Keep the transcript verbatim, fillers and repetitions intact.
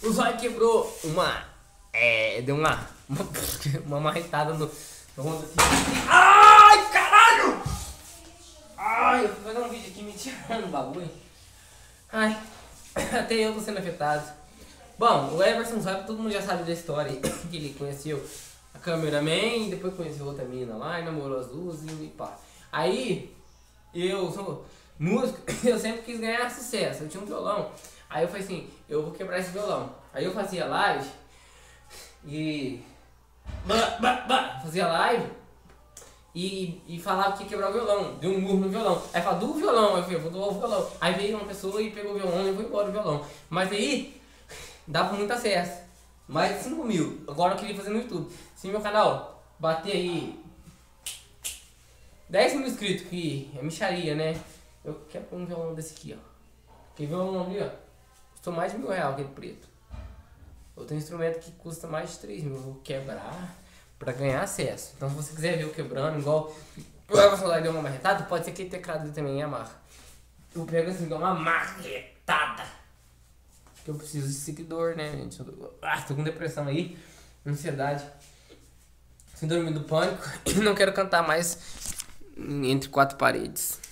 O Zóio quebrou uma. É. Deu uma. Uma, uma marretada no. no assim. Ai, caralho! Ai, eu fui fazer um vídeo aqui me tirando o bagulho. Ai, até eu tô sendo afetado. Bom, o Everson Zóio, todo mundo já sabe da história que ele conheceu a cameraman, depois conheceu outra menina lá e namorou as duas e pá. Aí, eu sou músico, eu sempre quis ganhar sucesso, eu tinha um violão. Aí eu falei assim, eu vou quebrar esse violão. Aí eu fazia live e... Fazia live e, e falava que ia quebrar o violão, deu um murro no violão. Aí falava, do violão, aí eu falei, vou doar o violão. Aí veio uma pessoa e pegou o violão e levou embora o violão. Mas aí, dava muito acesso, mais de cinco mil. Agora eu queria fazer no YouTube. Se meu canal bater aí dez mil inscritos, que é micharia, né? Eu quero um violão desse aqui, ó. Aquele violão ali, ó, custou mais de mil reais, aquele preto. Outro instrumento que custa mais de três mil. Eu vou quebrar pra ganhar acesso. Então se você quiser ver eu quebrando, igual o Everson lá deu uma marretada, pode ser que aquele teclado ali também amarra. Eu pego assim, dou uma marretada. Porque eu preciso de seguidor, né, gente? Eu tô, ah, tô com depressão aí, ansiedade, síndrome do pânico. E não quero cantar mais entre quatro paredes.